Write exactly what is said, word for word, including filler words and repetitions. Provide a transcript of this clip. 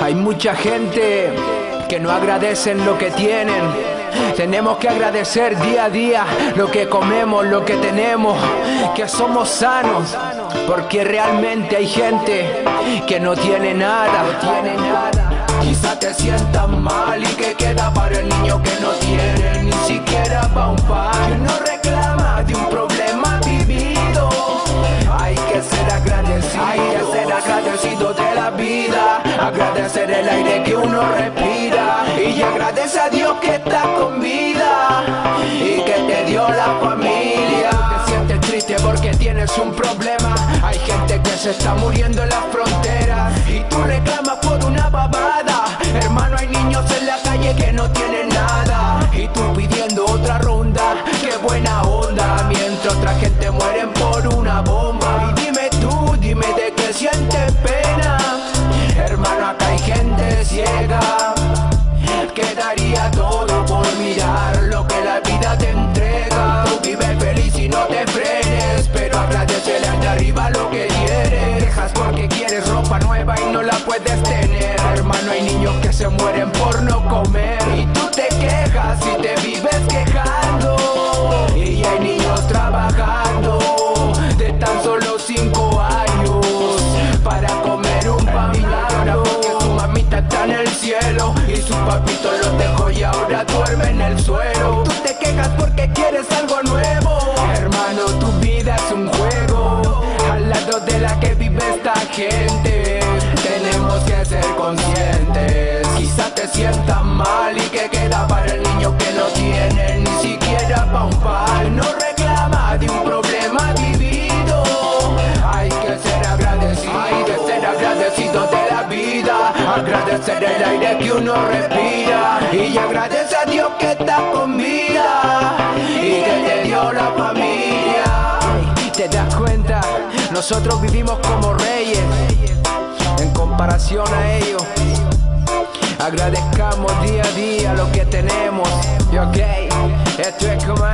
Hay mucha gente que no agradecen lo que tienen. Tenemos que agradecer día a día lo que comemos, lo que tenemos, que somos sanos, porque realmente hay gente que no tiene nada, no tiene nada. Quizá te sientas mal y que queda para el niño que no tiene ni siquiera pa' un pan, que no reclama de un problema vivido. Hay que ser agradecido, hay que ser agradecido de la vida, agradecer el aire que uno respira y agradece a Dios que está con vida y que te dio la familia. Te sientes triste porque tienes un problema, hay gente que se está muriendo en las fronteras y tú reclamas por una babada. Hermano, hay niños en la calle que no tienen nada y tú pidiendo otra ronda, qué buena onda, mientras otra gente mueren por una bomba. Y dime tú, dime de qué sientes pena, hermano, acá hay gente ciega que daría todo por mirar lo que la vida te entrega. Tú vives feliz y no te frenes, pero agradecele al de arriba lo que tienes. Quejas porque quieres ropa nueva y no la puedes tener. Hermano, hay niños que se mueren por no comer y tú te quejas y te vives quejando. Y hay niños trabajando de tan solo cinco años para comer un pan blanco, porque su mamita está en el cielo y su papito los dejó y ahora duerme en el suelo. Tú te quejas porque quieres algo nuevo. Hermano, tu vida es un juego al lado de la que vive esta gente. Tenemos que ser conscientes. Quizá te sientas mal y que queda para el niño que no tiene ni siquiera pa' un pan. No reclama de un problema vivido. Hay que ser agradecido, hay que ser agradecido de la vida, agradecer el aire que uno respira y agradece a Dios que está con vida y que te dio la familia. ¿Te das cuenta? Nosotros vivimos como reyes en comparación a ellos. Agradezcamos día a día lo que tenemos. Y ok, esto es como